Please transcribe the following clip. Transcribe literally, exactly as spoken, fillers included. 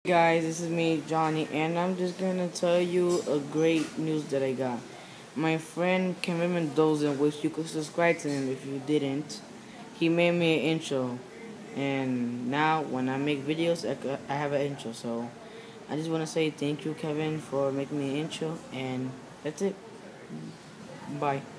Guys, this is me, Johnny, and I'm just gonna tell you a great news that I got. My friend Kevin Mendoza, which you could subscribe to him if you didn't, he made me an intro, and now when I make videos, I, c- I have an intro. So I just wanna say thank you, Kevin, for making me an intro, and that's it. Bye.